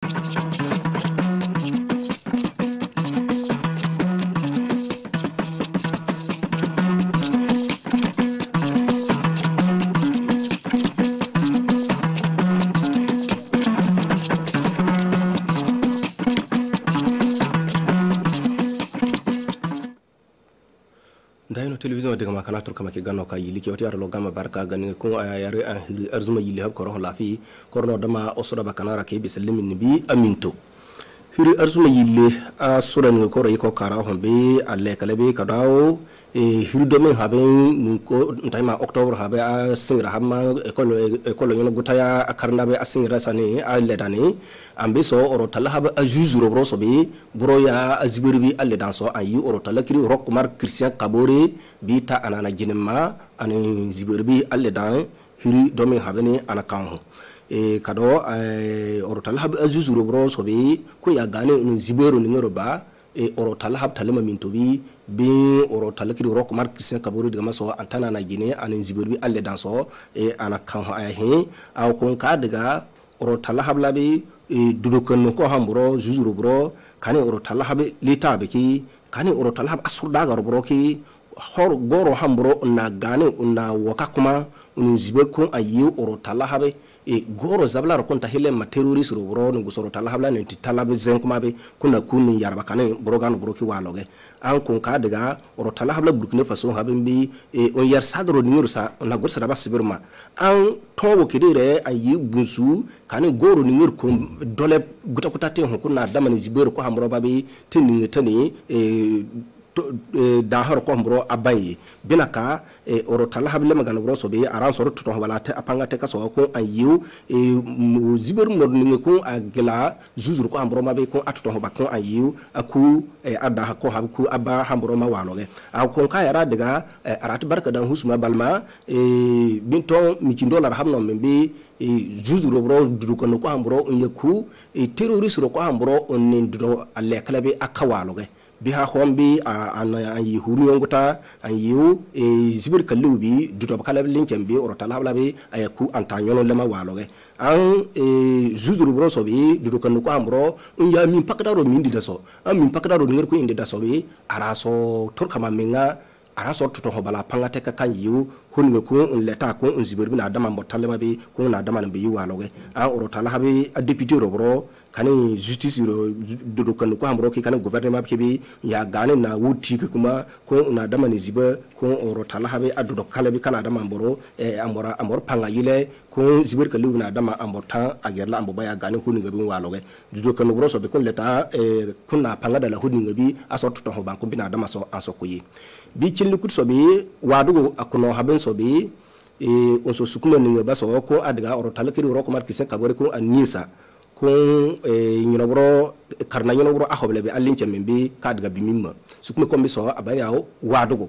television de kama kana tur kama ke ganno ka yili ke wati arlo gama barka gani ko ayare an hiri arzuma yili hab koro lafi korno dama osura bakana ke bisalimin bi aminto hiri arzuma yili asura ni ko ray ko kara hombe alle kalabe kadaw hiri domen haben ko ntayma octobre habe a singra hamma ekolo nyono gutaya akarna be asingra sani alle dani ambe so oro tala habe a juzuro bro so be bro ya azibirbi alle dan so ayi oro tala kiri rokmar christian kabore bi ta anana jinema ani zibirbi alle dan hiri domen habe ni anakan kado oro tala habe a juzuro bro so be ko ya gane ziberu ni ngoroba oro tala habe talama mintobi bi oro talakiri rok mar christian kabori de maso antana na gine anin zibirbi alle dan so ana kan ha he aw kon ka daga oro talahab labi dudukon ko hamburo juzuru bro kani oro talahab lita be ki kani oro talahab asurda gar bro ki hor goro hamburo na gane na waka kuma un zibe ko ayi oro talahab goro zabla ro konta hele ma terrorist ro bro ngu soro talahab la ne talabe zen kuma be kuna kunu yarba kani bro gano bro ki waloge an kun ka daga oro talahab la burkina faso haben bi on yar sadro ni ngursa na gursa da basibirma an towo kidire ayi bunsu kani goro ni ngur ko dole guta kuta te hon kuna damani ziberu ko hambro babe tinni tani da har ko mbro abayi binaka oro talahab le magana bro so be aran so to wala te apanga te kaso ko ayu ziberu mo ni ko agla zuzur ko mbro mabe ko atuto ba ko ayu aku ada ko hab ku aba hambro ma waloge a ko ka yara daga arat barka dan husma balma binton mi ci dollar hamno membe zuzur bro du ko ko hambro on yaku terrorist ro ko hambro on nin do alle kalabe akawaloge biha hombi an yi huru yonguta an yiu zibir kalubi duto bakala linkembe oro talablabe ayaku antanyono lema waloge an zuzuru broso bi duto kanu ko ambro ya min pakdaro min didaso an min pakdaro ngir ko inde daso bi araso turkama menga araso to hobala pangate ka kan yiu hunwe ko un leta ko un zibir bina dama mbotalema bi ko na dama be yi waloge an oro talabe a député robro kani justice ro do kan ko amro ki kan gouvernement bi ya gane na wuti kuma ko na dama ni ziba ko oro talabe adudo kala bi kana dama mboro amor panga yile ko zibir ka lu na dama amborta agerla ambo baya gane ko ni ngabi waloge do kan bro so be kun leta kunna panga dala hudi ngabi aso to ho banko bi na dama so anso ko yi bi cilli kut so bi wadugo akono haben so bi on so sukuma ni ngaba so ko adiga oro talakiri ro ko mar kisen kabore ko anisa kun nyinobro karna nyinobro ahoble be allin chambe kadga bimimma sukme kombe so abayawo wadugo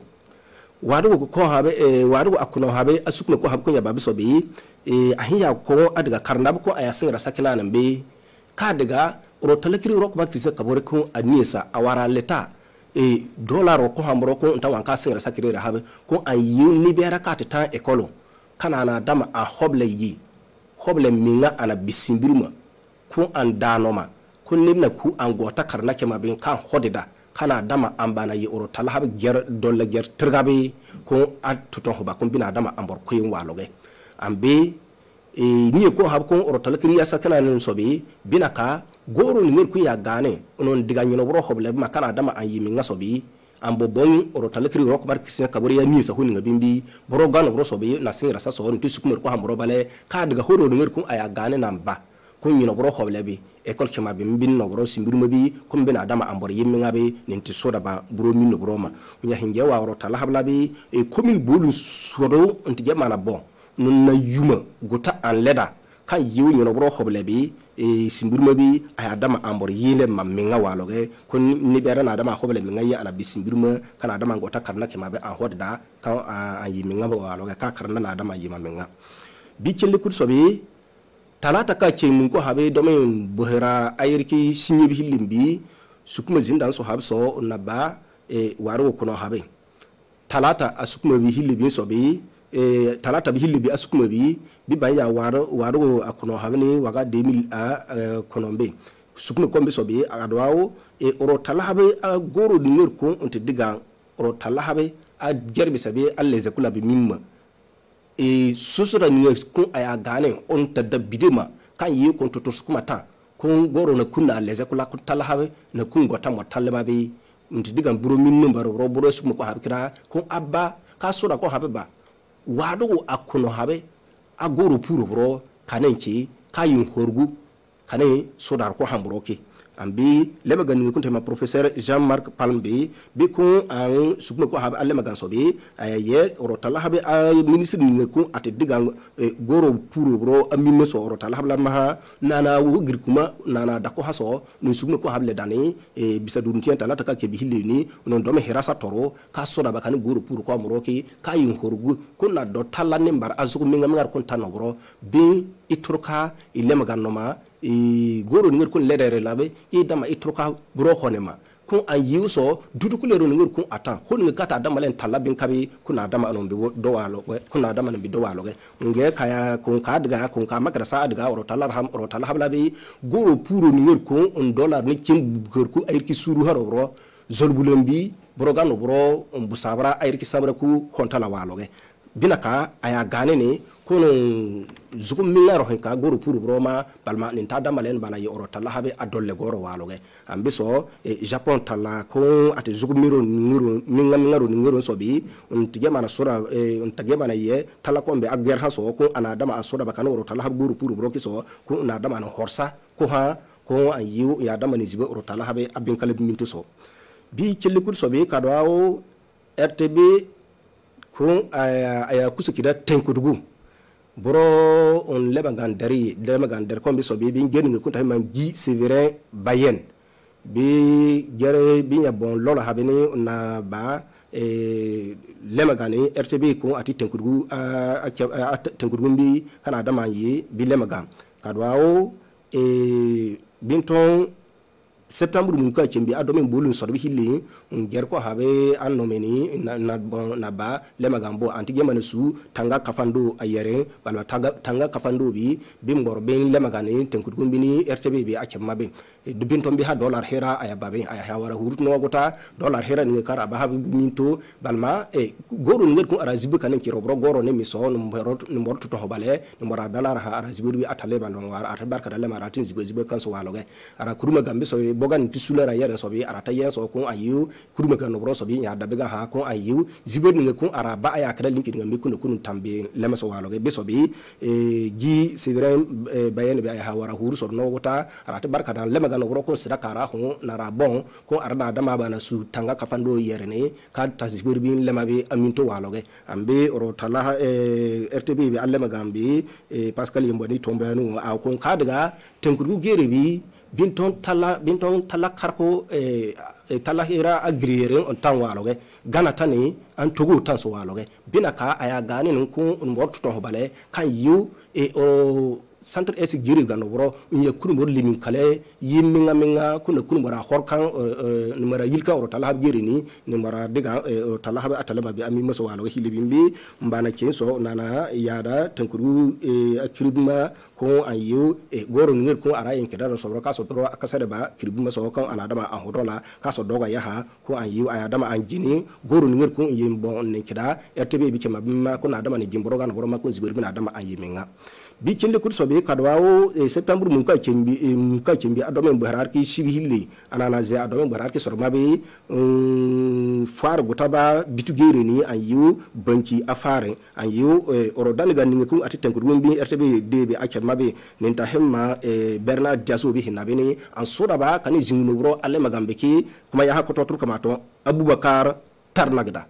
ko habe wadugo akuno habe asukme ko habe ko yababe so be ahiya ko adga karna ko ayasin rasakina nan be kadga oro talakiri ro ko ba krise kabore ko anisa awara leta dollar ko hambro ko ntawa ka sin rasakire habe ko ayu ni bera katata ekolo kana na dama a hoble yi hoble minga ana bisimbirma ku an danoma kun nimna ku an gota karna ke mabin kan hodida kana dama an bana yi oro talhab ger dolla ger tergabe ko atuton hoba kun bina dama ambor ko yin waloge ambe ni ko hab ko oro talkiri ya sakana nin sobe binaka goro ni ku ya gane onon diga nyono bro hoble ma kana dama an yi min ngasobi ambo bon oro talkiri rok bar kisen kabori ya ni sa huni ngabimbi bro gano bro sobe na sin rasa so on tusukumer ko hambro bale ka diga horo ni ku aya gane namba kun yino bro hoblebi ekol kema be mbin no bro simbiruma bi kum bina dama ambor yimmi ngabe ninti soda ba bro min no bro ma nya hinge wa ro tala hablabi komin bolu sodo onti jamana bon nun na yuma gota an leda kan yiwu yino bro hoblebi simbiruma bi aya dama ambor yile ma minga waloge kun ni bera na dama hoble minga ya ana bisimbiruma kana dama gota karna kema be an hodda kan an yimi ngaba waloge ka karna na dama yima minga bi celle kud sobi talata ka ce mun ko habe domin buhira ayirki sinye bi limbi sukuma zindan so habe so na ba waro ko no habe talata asukuma bi hilibin so bi talata bi hilli bi asukuma bi ban ya waro akuno habni waga 2000 a konombe sukuma kombe so bi adwawo oro talahabe a goro dinir ko onti diga oro talahabe a gerbi sabe alle zakula bi mimma susura ni ko aya gane on tadda bidema kan yi ko to sukuma ta ko goro na kunna alle zakula ko talahabe na kun gota mo talaba be onti diga buro minno baro buro sukuma ko habkira ko abba ka sura ko habeba wado akuno habe a goro puro bro kanenki kayin horgu kane sodar ko hambroke ambi lema gan kunte ma professeur Jean-Marc Palmbe bi ko an sukuma ko habe alle magan sobe ye rotala habe a ministre ni ko ate diga goro puro bro amine so rotala habe ma nana wogir kuma nana dako haso ni sukuma ko habe le dani bisa dun tienta la taka ke bi hileni non do me hirasa toro ka soda bakani goro puro ko amroke kayin horgu kunna do talane mbar azuko minga ngar kon tanobro be iturka ilema ganoma goro ni kun ledere labe dama itroka bro honema kun an yiuso dudu kulero ni kun atan hon ni kata dama len talabin kabi kuna dama anon bi do walo kuna dama bi do walo nge kaya kun ka daga kun ka makara sa daga oro talarham oro talhablabi goro puro ni kun on dollar ni kin gorku ayki suru haro bro zolbulembi bro gano bro busabra ayki sabra ku hontala walo binaka aya gane ne kono zukum mingaro henka goro puru broma balma nin tada malen bana yi oro tala habe adolle goro waloge ambiso Japon tala ko ate zukum miro ngiro ngiro sobi on tige mana sura on tige mana ye tala ko be agger haso ko ana dama asoda bakano oro tala habe goro puru bro kiso ko na dama no horsa ko ha ko ayu ya dama ni zibe oro tala habe abin kale mintu so bi celikur sobi kadwawo RTB ko aya kusukida tenkudugu boro on lebagan dari ko bi so bi ngeni ko tay man gi Séverin Bayen bi gere bi ya bon lolo habeni na ba lemagani RTB ko ati tenkudugu tenkudugu bi kana dama yi bi lemagan kadwawo binton septembre mun ka cembi adomen bolun sorbi hilli ger ko habe annomeni na ba le magambo anti gemane su tanga kafando ayere balwa tanga kafando bi ngor ben le magani tenkut gumbini RTB bi akema be dubinton bi ha dollar hera aya babe aya hawara hurut no gota dollar hera ni kara ba habe minto balma goro ngir ko arazibu kanen ki robro goro ne mi so no mbor to hobale no mora dollar ha arazibu bi atale balon war atabarka dale maratin zibe kan so waloge ara kuruma gambe so bogan tisulera yere sobi arata yen so ko ayu kuruma kan no sobi ya dabiga ha ko ayu zibe ni ko araba aya kala linki ngam ko no tambe lema so waloge be sobi gi Séverin Bayen be aya hawara huru so no gota arata barka dan lema gan ko sira kara ho na rabon ko arda dama bana su tanga kafando yere ne ka tasbir bin lema be aminto waloge ambe oro tala RTB be allema gambi Pascal Yemboni tombanu a ko kadaga tenkuru gere bi binton tala karko tala hira agriere on tan waloge gana tani an togo tan so waloge binaka aya gani nun ko on wortu to hobale kan yu o centre es giri gano bro nya kunu mor limin kale yimminga minga kuna kunu mara horkan numara yilka ro tala giri ni numara diga tala habe atala bi ami maso waloge hilibimbi mbana kenso nana yada tankuru akribma ko an yu goro ngir ko ara en kedaro so ka so toro akasade ba kiribuma so kan ana dama an hodola ka so doga yaha ko an yu aya dama an jini goro ngir ko yimbo ne kida RTB bi ke mabima ko na dama ne jimboro gan boro ma ko zibir bi na dama an yiminga bi kinde kur so be kadwawo septembre mun ka kembi adomen buharar ki shibihille anana ze adomen buharar ki so mabe far gutaba bitugere ni an yu banki afare an yu oro daliga ninga ko ati tankur bi RTB debe akema mabe nenta hemma Bernard Diazo bi hinabini an soda ba kani zinguno bro alle magambe ki kuma ya hakoto tur kamato Abubakar Tarnagda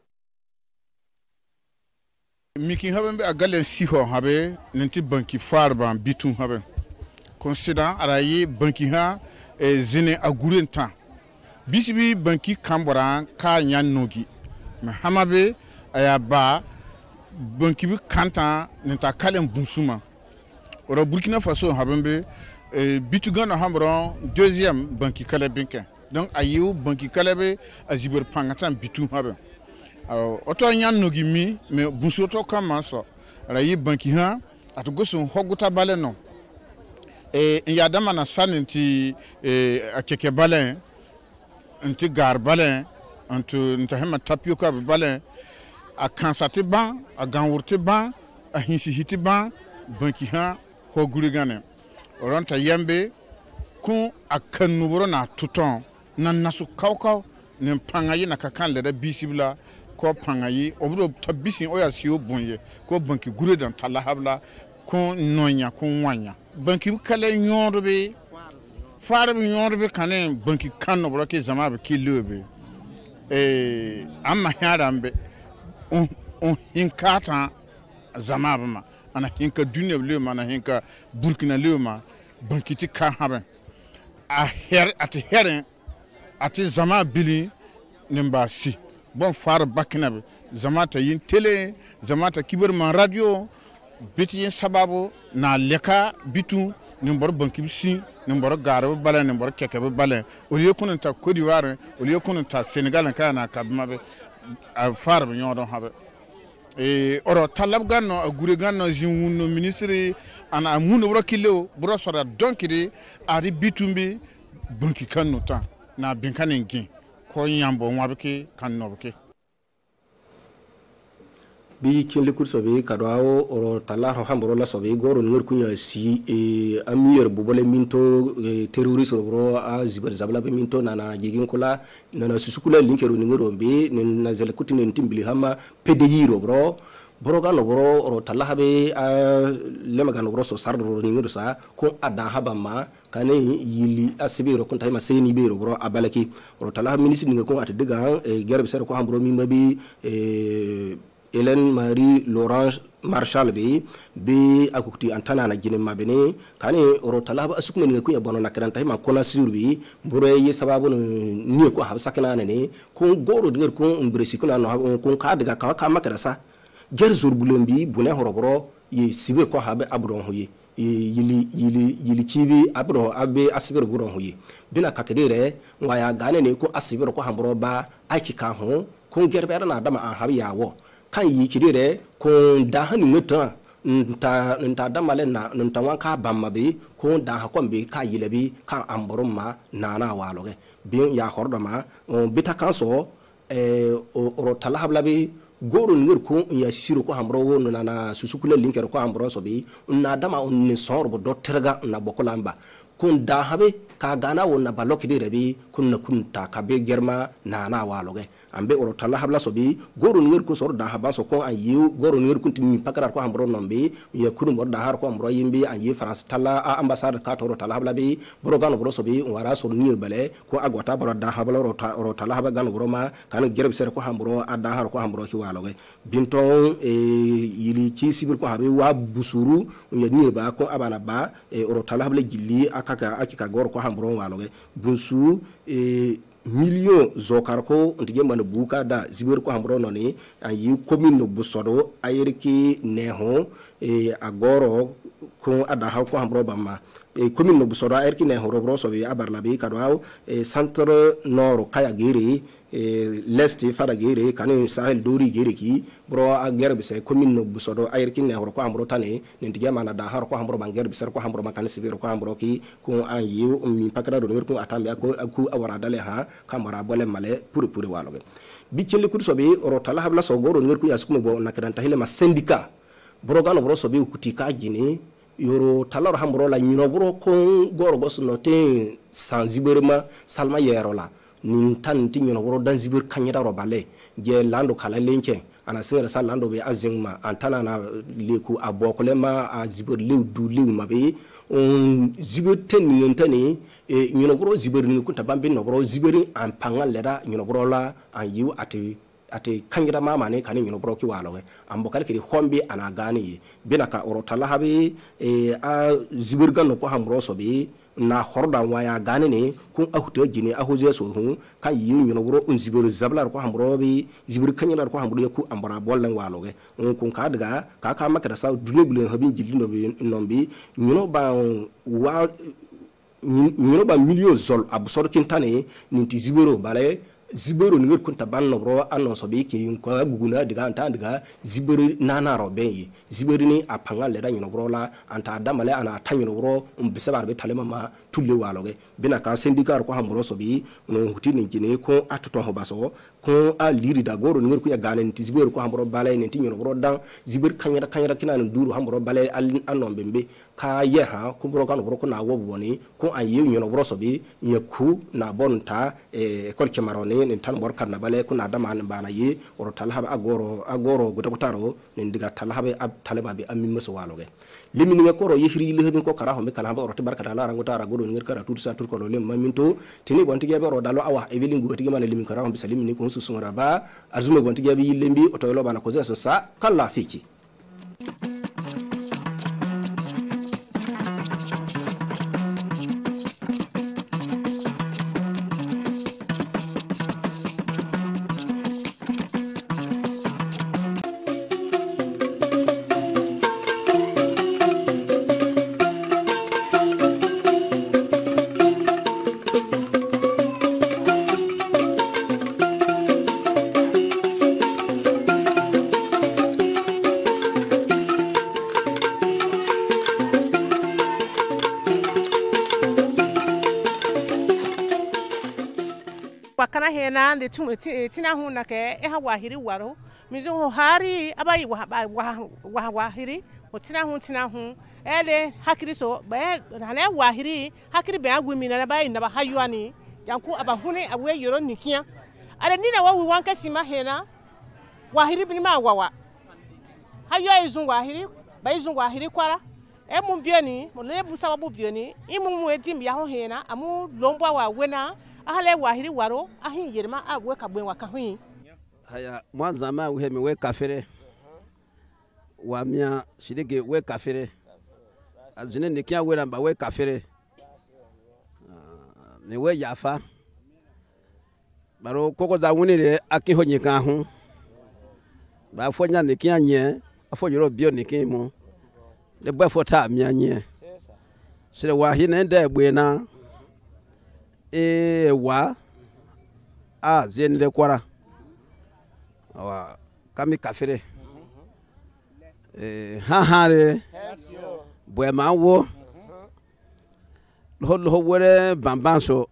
miki haben be agalen siho habe nenti banki farba bitum habe consider arayi banki ha zine agurenta bisibi banki kambora ka nyannogi me hamabe ayaba banki bi kanta nenta kalen bunsuma ora Burkina Faso habembe bitugana hambron deuxième banki kale binke donc ayu banki kalebe azibur pangatan bitu habe oto nyan no gimi me bunso to kama so rayi banki ha atugoso hoguta bale no ya dama na saninti akeke bale nti gar bale antu ntahema tapioka bale akansate ban aganwurte ban ahinsi hiti ban banki ha hoguri gane oronta yembe kun akanuboro na tuton na nasu kawkaw ne pangayi na kakan leda bisibla ko pangayi obro tabisi oya siyo bonye ko banki gure dan talahabla ko nonya ko wanya banki kale nyorbe farbe nyorbe kanen banki kanno bro ke zama be kilobe amma yarambe on hinkata zama bama ana hinka dunya lema ana hinka burkina lema banki ti ka haben a her ati zama bili nimba si bon far bakina zama ta yin tele zama ta kibar man radio biti yin sababu na leka bitu nimbar banki si nimbar garba bala nimbar keke bala oliye kunun ta Côte d'Ivoire oliye kunun ta Senegal kana kabma be far be nyodo habe oro talab ganno agure ganno jinwuno ministre ana amuno bro kilo bro sora donkide ari bitumbi banki kanno ta na binkanen gin ko yambo wabke kannobe bi kin likur sobe kadwawo oro talaro hamboro la sobe goro ngor kunya si amier bubole minto terroriste bro a zibar zabla be minto nana jigin kula nana susukula linkero ngoro be na zele kutine ntimbili hama PDI ro bro gano bro oro talahabe lema gano bro so sardo ngoro sa ko ada habama kane yili asibiro kun tayma seni biro bro abalaki oro talaha ministre nga ko atdiga gerbe ser ko hambro mimbabi Hélène Marie Laurence Marshall be akukti antana na jine mabene kane oro talaba asukuma ni kunya bono nakranta ma kona sirbi bure ye sababu ni ko habsa kana ne ko goro dinger ko umbresi kuna no ko ka daga ka makrasa ger zorbulembi bune horoboro ye sibe ko habe abron hoye yili kibi abro abe asibir buron hoye bina kakadere waya gane ne ko asibir ko hambro ba aiki ka ho ko gerbe na dama an habe yawo kan yi kidire ko da hanu mutan nta damale na nta wanka bamma be ko da ha kombe ka yilebi kan amborum ma nana waloge bin ya hordama bita kanso oro talahabla be goro ngir ko ya siru ko hambro wonu nana susukule linker ko hambro so be na dama on ni sorbo do terga na bokolamba kun da habe ka gana wonna baloki de rebi kunna kunta ka be germa nana waloge ambe oro tala habla so bi goro ngir ko sor da haba so ko an yiw goro ngir kunti mi pakara ko hambro nombe ya kunu mo da har ko hambro yimbe an yi France tala ambassade ka to tala habla bi boro gano boro so bi wara so ni bele ko agwata boro da habla oro tala haba gano boro ma kan gerbe ser ko hambro adda har ko hambro ki waloge binton yili ki sibir ko habe wa busuru ya ni ba ko abana ba oro tala habla jilli akika goro ko hambro waloge bunsu million zokarko ntige man buka da zibir ko hambro noni an yi commune no busodo ayirki neho agoro ko ada ha ko hambro bamma commune no busodo ayirki neho robro so be abarla be kadwaw centre nord kaya gere l'est fara gere kanu sahel dori gere ki bro a gerbe se commune no busodo ayirki neho ko hambro tane ntige man da har ko hambro ban gerbe ser ko hambro makan sibir ko hambro ki ko an yi mi pakara do ko atambe ko awara dale ha kamara bole male pour waloge bi ci likur sobe oro tala habla so goro ngir ku yaskumo bo nakran tahile ma syndicat brogano bro sobe kuti ka gine yoro talar hambro la nyino bro ko goro bos no te sanziberma salma yerola nin tan ti nyino bro dan zibir kanyira robale je lando kala lenke ana singara sal lando be azingma antana na leku abokolema a zibir lew du lew mabe zibir ten nyentani nyino bro zibir ni kunta bambe no bro zibir an pangal leda nyino bro la an yiw ati kangira mama ne kani nyino bro ki walowe ambokal kidi hombi ana gani bina ka oro talahabe a zibir ganno ko hambro so be na horda waya gane ne kun ahuta gine ahuje so hu kan yi nyino bro un zibir zablar ko hambro be zibir kanyar ko hambro ku ambara bollan waloge kun ka daga ka maka da sa dulebulen habin jillindo be nombi nyino ba wa nyino ba million zol absor kintane ninti zibiro bale zibero ni kun taban no bro anon so be ke ko guguna diga anta diga zibero nana ro be yi zibero ni apanga le da nyino bro la anta damale ana tanyo bro mbise bar be talema ma tulle waloge bina ka syndicat ko hambro so bi no huti ni jine ko atuto ho baso ko a liri da goro ni ku ya ganen ti zibero ko hambro balay ni tinyo bro dan zibero kanyara kina ni duru hambro balay anon bembe ka ye ha ko bro kan bro ko na wo boni ko ayi nyino bro so bi yeku na bonta école kemarone ni tan bor karna bale ko na dama bana yi oro talhaba agoro gutaro ni diga talhaba ab talaba bi ammi muso waloge limi ni ko ro yihri lehebi ko kara ho me kala oro tibarka dala rango tara godo ngir kara tur sa tur ko le maminto tini bonti gebe ro dalo awa e weli ngoti gema limi kara ho bi salimi ni ko su sunra ba arzume bonti gebe yilembi o to lo bana ko zeso sa kala fiki Wakana hena de tina huna ke eha wahiri waro mizo hari abai wahiri o tina hu ele hakiri so ba hana wahiri hakiri be agumi na bai na ba hayuani yanku abahune awe yoro nikia ale nina wa wi wanka sima hena wahiri bi ma wawa hayo izun wahiri ba izun wahiri kwara e mu bioni mo le busa wa bioni imu mu edim ya ho hena amu lombo wa wena ahale wahiri waro ahin yerma abwe kabwen wakahin haya mwanza ma uhemi we kafere wa mia shirige we kafere azine nikia we namba we kafere ne we yafa baro koko za wunire akihonyeka ho ba fonya nikia nye afonyoro bio nikin mu le bwa fota mia nye sire wahi ne nda egbe na wa a zenile kwara awa kami kafire hahare Bwamu lo were bambanso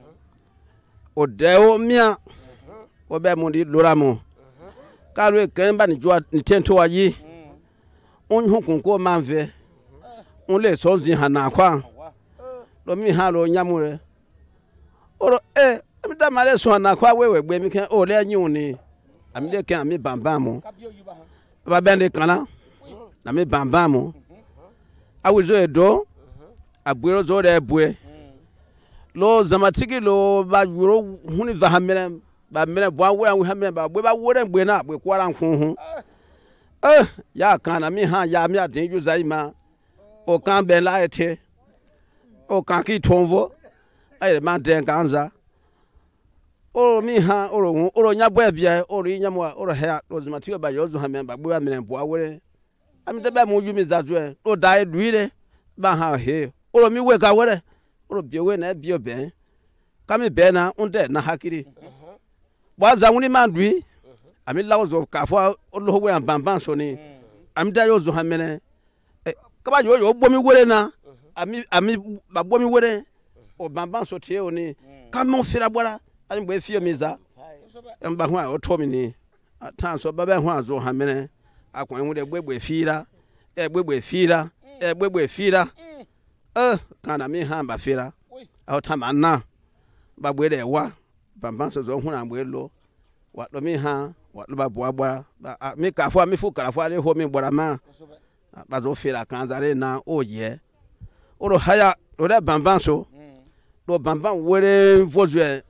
o deo mia o be mo di loramo karu kemba ni jwa ni tento wa yi on hukun ko manve on le so zin hana kwa lo mi ha lo nyamure oro amida male so na kwa wewe gbe mi kan o le yin oni amide kan mi bambamu ba bende kana na mi bambamu awizo edo agbero zo de bue lo zamatigi lo ba yuro huni va hamere ba mere bwa wura wi hamere ba bwe ba wura gbe na bwe kwara nkhun ya kan na mi ha ya mi adin ju zaima o kan be la ete o kan ki tonvo ay man den kanza o mi ha oro nya bwa bia oro nya mo oro ha lo zamatigi ba yo zo hamere ba bwe ba mere bwa wura ami de ba mo yu mi zazu e o dai duire ba ha he oro mi we ka were oro bi we na bi oben kami be na unde na hakiri bwa za wuni mandui ami lawo zo ka fo lo we bamban so ni ami da yo zo ha mene ka ba yo bomi were na ami ba bomi were o bamban so tie oni ka mo fira bora ami bo fie mi za mba ho a o to mi ni atan so ba ho azo ha mene akwan hu de gbegbe fira gbegbe fira kana mi ha ba fira o tamana ba gbe de wa bamban so zo hu na gbe lo wa do mi ha wa lo ba bo agbara mi ka fo mi fu kara fo ale ho mi gbara ma ba zo fira kan zare na oye oro haya o de bamban so do bamban were vozue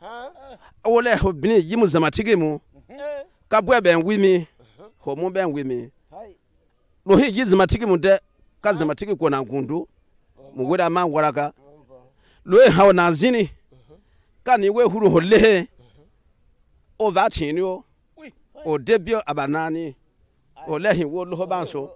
o le ho bini yimu zamatigi mu ka bo ben wi mi ho mu ben wi mi lo hi yizamatigi mu de ka zamatigi ko na ngundu mu wera ma waraka lo e ha na zini ka ni we huru ho le o va chini o debio abanani o le hin wo lo banso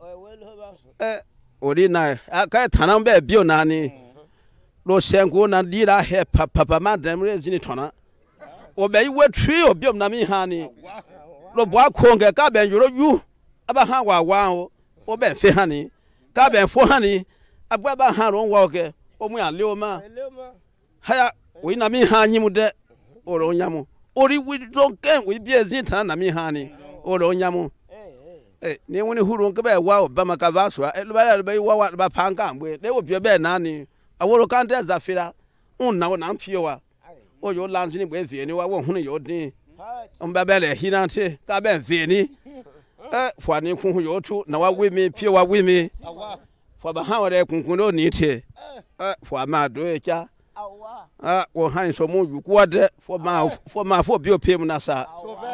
o ri na ka tana be bio nani lo sengo na dira he papa ma dem re zini tona obey what tree or biom nami honey. Lo bois conga cabin you. Aba ha wow, or ben fe honey. Cabin for honey. A baba hand on walker. O me a leoma. Haya, we nami honey mude. Or on yamu. Or we don't get we be a zintan nami honey. Or on yamu. Ne woni huru nke be wa Obama Kavaswa e lo be wa ba panka mwe le wo be na ni aworo kan de zafira unna wona mpio wa o yo lanzi ni be vie ni wa wo hunu yo din on ba be le hinante ka be vie ni fo ani kun yo tu na wa we me pie wa we me fo ba ha wa de kunkun do ni te fo ama do e cha wo han so mo yuku wa de fo ma fo bi o pie mu na sa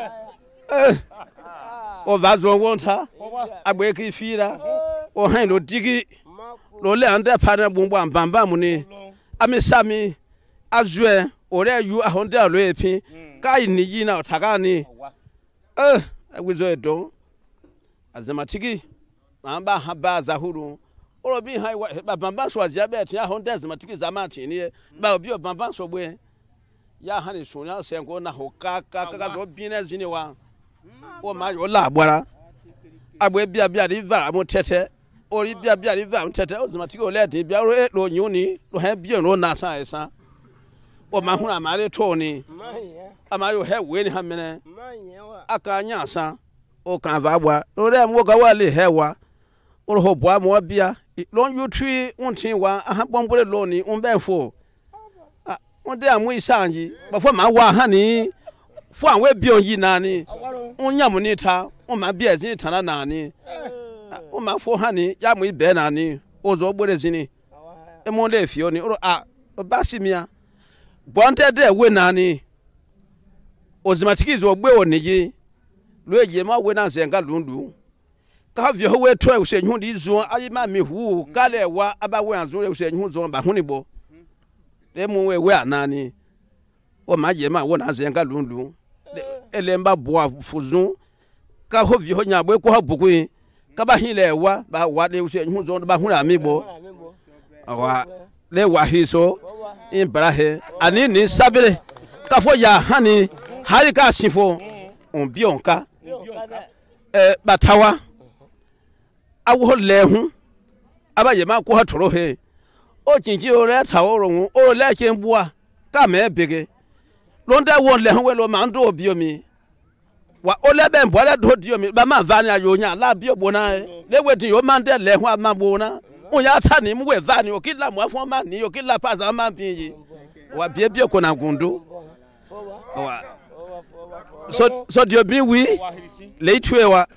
o vazo wonta abweki fira o han lo digi lo le ande pana bumbu ambamba mu ni amisami azwe ore yu ahonde lo epi kai ni yi na otaka ni agwizo edo azamatiki amba haba zahuru oro bi han bamba so aja be tia ahonde azamatiki zamati ni ba obi bamba so gbe ya hani so na sengo na hokaka zo bi na zini wa o ma yo la bora agbe bia river mo tete ori bia river mo tete o zama ti o le din bia ro lo nyun ni lo he bia no na san esan o ma hu amare to ni ama yo he we ni ha mene aka nya san o kan va bwa o re mo ga wa le he wa o ho bwa mo bia lo yu twi untin wa aha bombore lo ni un be fo on de amu isanji ba fo ma wa ha ni fo anwe bion yi na ni onya mu ni ta o ma bia zin ta na ni o ma fo ha ni ya mu ibe na ni o zo gbore zini e mo le fi o ni o ba si mia bonte de we na ni o zimatiki zo gbe o ni yi lo eje ma we na se nga lundu ka vi ho we to e se nyu di zo ayi ma mi hu ka le wa aba we anzo le se nyu zo ba hu ni bo le mu we anani o ma je ma wo na se nga lundu elemba boa fuzun ka ho vi ho nya bo ko ha buku ka ba hin le wa ba wa de se nyu zo ba hu na mi bo awa le wa hi so in brahe ani ni sabire ka fo ya hani hari ka sifo on bi onka batawa awo le hu abaye ma ko ha toro he o jinji o re ta o ro o le ke nbua ka me bege londa won le hu we lo ma ndo obi omi wa o le be nbo le do di omi ba ma va ni ayo nya la bi obo na le we din yo ma nde le hu ama bo na o ya ta ni mu we va ni o ki la mo afo ma ni o ki la pa za ma bi yi wa bi bi ko na gundo wa so di obi wi le tue wa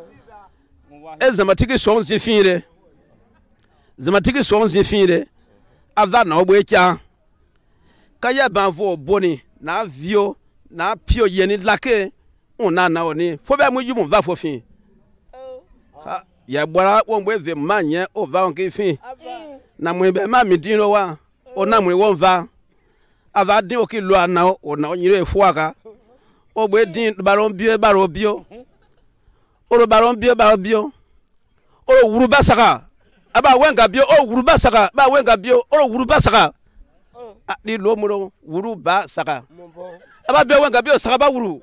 ezamatiki so nzi finre zamatiki so nzi finre ava na ogbo echa kaya banfo boni na vio na pio yeni lake una na oni fo be mu yumu va fo fin ha ya gbara won gbe ve manye o va on ke fin na mu be ma mi din lo wa o na mu won va ava din o ki lo ana o na onire efu aka o gbe din baron bio oro baron bio oro wuru basaka aba wenga bio o wuru basaka ba wenga bio oro wuru basaka ni lo muro wuru ba saka aba bio wenga bio saka ba wuru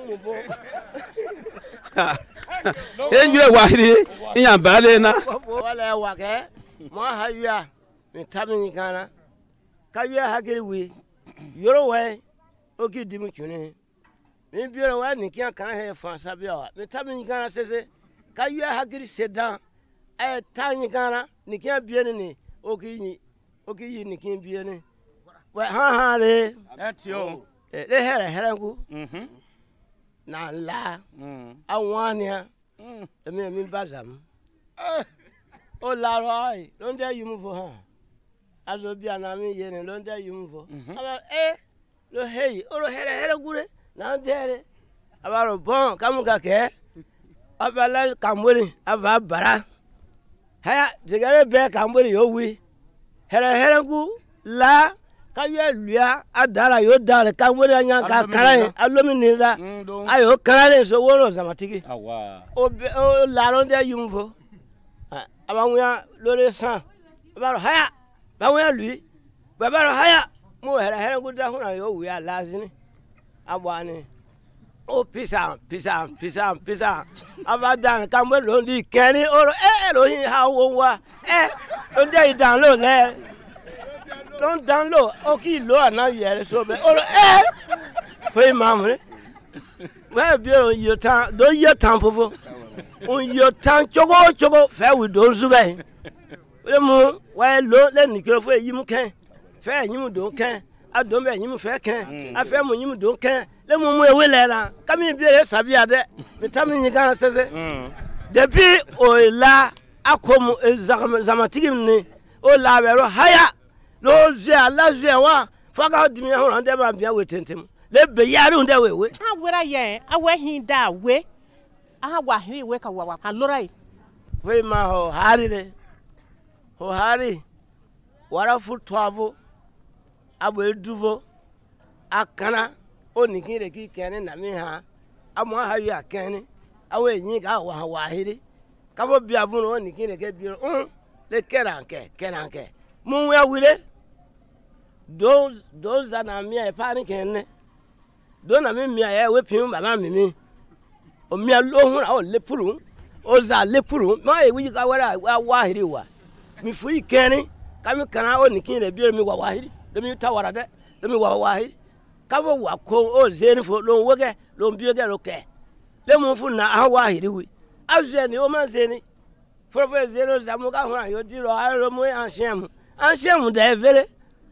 enjure wahiri iyan bale na wala wake mo hayya mi tamin kana kayya hakiri wi yoro we oki dimu chune mi bioro wa ni kian kan he fansa bia mi tamin kana sese kayya hakiri sedan tanyi kana ni kian biene ni oki yi ni kian biene wa ha le etio le here ku na la awania mi bazam o la roi don't dare you move ha azo bia na mi ye ni don't dare you move aba lo hey o lo here gure na dere aba ro bon kamu ka ke aba la kamori aba bara haya jigare be kamori yo wi here ku la kaywe lua adara yo dare kamori anya ka karan alomi niza ayo karan so woro zamatiki o la ron de yumvo abawuya lore san baro haya bawuya lui babaro haya mo here ku da huna yo wi alazini abwani o pisa abadan kamwe lo ndi keni oro lo yin ha wo wa onde download le don't download o ki lo ana ye so be oro fe mamre we bi o yo tan do yo tan fofo on yo tan chogo fe we do zube le mu wa lo le ni kiro fo yimu ken fe yimu do ken adom be yimu fe ken afe mu yimu do ken le mu ewe le la kami bi e sabia de metami nyi kan sese depuis o la akomu zamatigim ni o la bero haya lo zia la zia wa faga dimi ho ran de ba bia wetentem le be yare unde wewe ha wera ye awe hin da we aha wa hiri we ka wa alorai we ma ho hari wara fu twavo abo eduvo akana onikire ki kene na mi ha amo ha yu akene awe yin ga wa hiri ka fo bia fun onikire ke bi le keranke mu we awire those na mi e pa ni kene do na mi e we pin baba mi o mi alohun o le puru o za le puru ma e wi ka wa hiri wa mi fu ikene kami kana onikire bi mi wa hiri de mi tawara de mi wa hiri kabo wa ko o zeni fo lo woge lo mbiege lo ke le mu fu na awa hiri wi azeni o ma zeni fo zero zamu ka hu ayo diro aro mu ancien da vere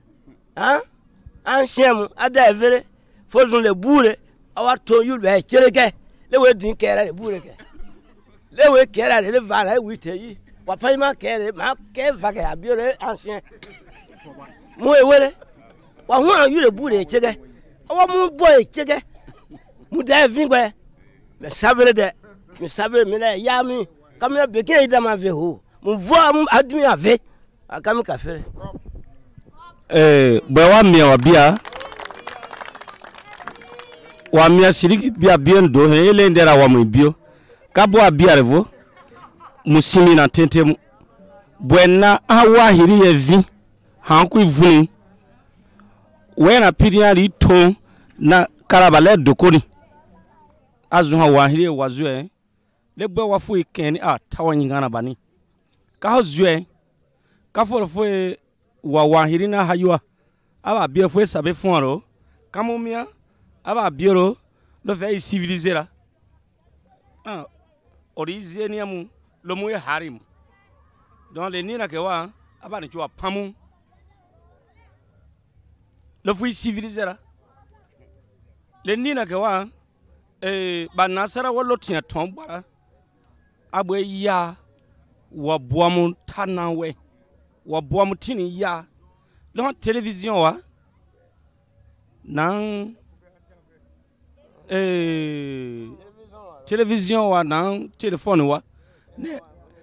ancien ada vere fo zun le boure awa to yu le kereke le we din kere le boure ke le we kere le vara wi te yi wa pa ma kere ma ke va ke abiore ancien mu ewere wa hu ayu le boure chege awa mu boy chege mu da vingwe me sabere mi la ya mi kamya beke ida ma ve ho mu vo admi ave akami ka fere Bwamu wa bia wa mia siriki bia bien do he ele ndera wa mu bio kabo abia revo musimi na tentem bwenna awa hiri ye vi hanku ivuni wena pidia ri ton na karabale dokoni azuha wa hiri wazue le bwa wafu ikeni tawanyingana bani ka hozue ka forfo wa hiri na haywa aba bia fo sabe fonro kamomia aba bioro lo fe civiliser la orizeniamu lo moye harim dans les nina ke wa aba ni chwa pamu lo fu civiliser la le nina ke wa ba nasara wo lo tia ton bara abo ya wa Bwamu tanawe wa Bwamu tini ya lo television wa nan television wa nan telephone wa ne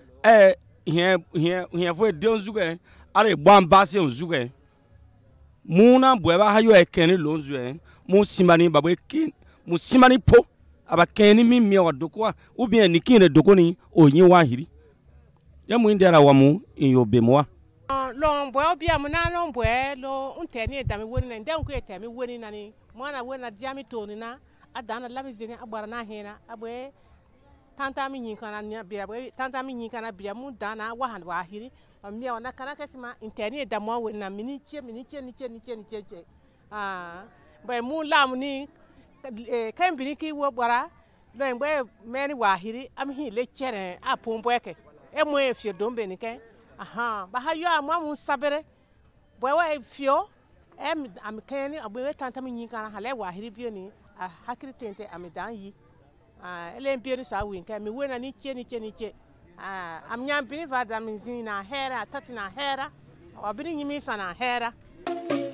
hier foi de zuge are bwambase zuge muna bweba hayo ekeni lo zuge mu simani babwe kin mu simani po abakeni mimi wa dokwa ubien nikine dokoni onyi wa hiri ya mu ndera wa mu inyobemwa lombo obia mu na lombo lo unteni edami woni na ndem ko etami woni na ni mwana wona diami toni na adana lamizini abara na hena abwe tanta mi nyinkana nya bia abwe tanta mi nyinkana bia mu dana wahan wa hiri amia wana kana kesima inteni edami woni na miniche bay mu lam ni kambini ki wo bara lo ngbe meni wa hiri am hi le chere apomboeke mo efio dombe ni ke ba ha yo amu sabere boy wa efio am keni abwe tanta mi nyinkana hale wa hiri bio ni hakiri tente am dan yi ele mbio ni sa wi nke mi wena ni che am nyam bini va da min zina hera tatina hera abini nyimi sana hera